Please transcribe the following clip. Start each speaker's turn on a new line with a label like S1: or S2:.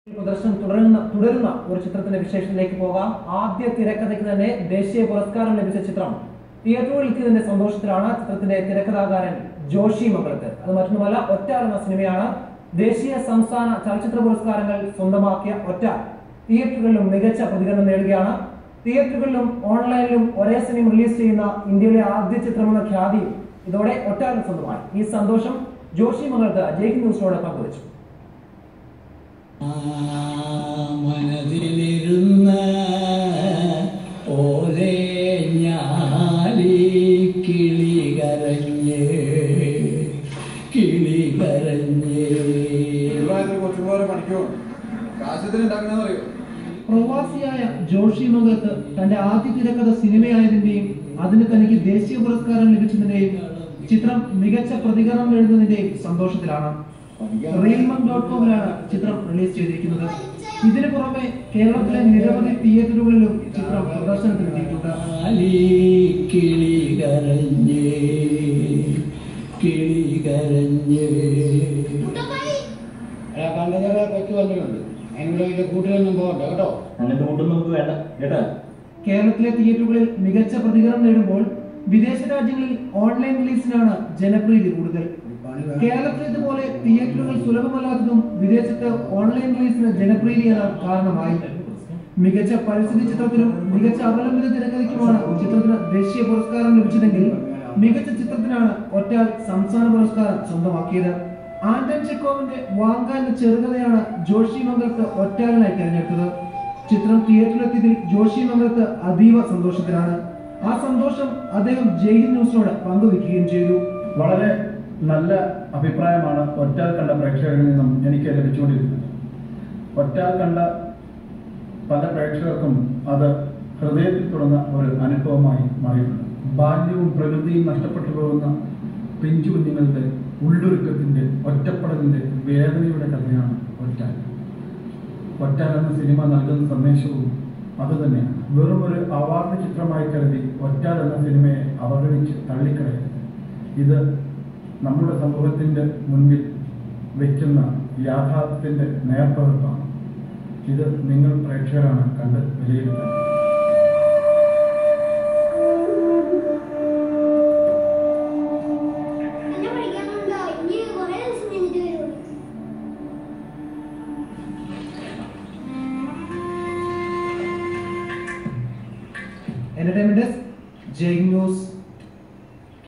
S1: പ്രദർശനം തുടരുന്ന ഒരു ചിത്രത്തിന്റെ വിശേഷത്തിലേക്ക് പോകാം. ആദ്യ തിരക്കഥയ്ക്ക് തന്നെ ദേശീയ പുരസ്കാരം ലഭിച്ച ചിത്രം തിയേറ്ററുകളിൽ എത്തിയതിന്റെ സന്തോഷത്തിലാണ് ചിത്രത്തിന്റെ തിരക്കഥാകാരൻ ജോഷി മംഗളത്ത്. അത് മറ്റൊന്നുമല്ല, ഒറ്റാൽ എന്ന സിനിമയാണ്. ദേശീയ സംസ്ഥാന ചലച്ചിത്ര പുരസ്കാരങ്ങൾ സ്വന്തമാക്കിയ ഒറ്റാൽ തിയേറ്ററുകളിലും മികച്ച പ്രതികരണം നേടുകയാണ്. തിയേറ്ററുകളിലും ഓൺലൈനിലും ഒരേ സിനിമ റിലീസ് ചെയ്യുന്ന ഇന്ത്യയിലെ ആദ്യ ചിത്രമെന്ന ഖ്യാതി ഇതോടെ ഒറ്റാലിന് സ്വന്തമായി. ഈ സന്തോഷം ജോഷി മംഗളത്ത് ജയ്ഹിന്ദ് ന്യൂസിനോട് പങ്കുവച്ചു.
S2: മനതിലിരുന്ന ഓരേ ഞാലി കിളി കരഞ്ഞേ
S1: പ്രവാസിയായ ജോഷി മംഗളത്ത് തന്റെ ആദ്യ തിരക്കഥ സിനിമയായതിന്റെയും അതിന് തനിക്ക് ദേശീയ പുരസ്കാരം ലഭിച്ചതിന്റെയും ചിത്രം മികച്ച പ്രതികരണം നേടുന്നതിന്റെയും സന്തോഷത്തിലാണ്. realmang.com-ലാണ് ചിത്രം റിലീസ് ചെയ്തിരിക്കുന്നത്. ഇതിനു പുറമെ കേരളത്തിലെ നിരവധി തിയേറ്ററുകളിലും ചിത്രം പ്രദർശനത്തിനെത്തിയിട്ടുണ്ട്. കേരളത്തിലെ തിയേറ്ററുകളിൽ മികച്ച പ്രതികരണം നേടുമ്പോൾ വിദേശ രാജ്യങ്ങളിൽ ഓൺലൈൻ റിലീസിനാണ് ജനപ്രീതി കൂടുതൽ. കേരളത്തിലേതുപോലെ തിയേറ്ററുകൾ സുലഭമല്ലാത്തതും വിദേശത്ത് ഓൺലൈൻ റിലീസിന് ജനപ്രീതിയേറാൻ കാരണമായി. മികച്ച പരിസ്ഥിതി ചിത്രത്തിനും മികച്ച അവലംബിത തിരക്കഥയ്ക്കുമാണ് ചിത്രത്തിന് ദേശീയ പുരസ്കാരം ലഭിച്ചതെങ്കിൽ മികച്ച ചിത്രത്തിനാണ് ഒറ്റാൽ സംസ്ഥാന പുരസ്കാരം സ്വന്തമാക്കിയത്. ആന്റൺ ചെക്കോവിന്റെ വാങ്ക എന്ന ചെറുകഥയാണ് ജോഷി മംഗളത്ത് ഒറ്റാലിനായി തിരഞ്ഞെടുത്തത്. ചിത്രം തിയേറ്ററിലെത്തിയതിൽ ജോഷി മംഗളത്ത് അതീവ സന്തോഷത്തിലാണ്. ആ സന്തോഷം അദ്ദേഹം ജയ്ഹിന്ദ് ന്യൂസിനോട് പങ്കുവെക്കുകയും ചെയ്തു.
S3: വളരെ നല്ല അഭിപ്രായമാണ് ഒറ്റാൽ കണ്ട പ്രേക്ഷകരിൽ നിന്നും എനിക്ക് ലഭിച്ചുകൊണ്ടിരിക്കുന്നത്. ഒറ്റാൽ കണ്ട പല പ്രേക്ഷകർക്കും അത് ഹൃദയത്തിൽ തുടർന്ന ഒരു അനുഭവമായി മാറിയിട്ടുണ്ട്. ബാല്യവും പ്രകൃതിയും നഷ്ടപ്പെട്ടു പോകുന്ന പിഞ്ചു കുഞ്ഞുങ്ങളുടെ ഉള്ളൊരുക്കത്തിൻ്റെ, ഒറ്റപ്പെടലിൻ്റെ, വേദനയുടെ കഥയാണ് ഒറ്റാൽ. ഒറ്റാൽ എന്ന സിനിമ നൽകുന്ന സന്ദേശവും അതുതന്നെയാണ്. വെറും ഒരു അവാർഡ് ചിത്രമായി കരുതി ഒറ്റാൽ എന്ന സിനിമയെ അവഗണിച്ച് തള്ളിക്കളയരുത്. ഇത് നമ്മുടെ സമൂഹത്തിൻ്റെ മുൻപിൽ വയ്ക്കുന്ന യാഥാർത്ഥ്യത്തിൻ്റെ നേർപ്പകർപ്പാണ്. ഇത് നിങ്ങൾ പ്രേക്ഷകരാണ് കണ്ട് വിലയിരുത്തുന്നത്.
S1: Entertainment Desk, Jayhind News.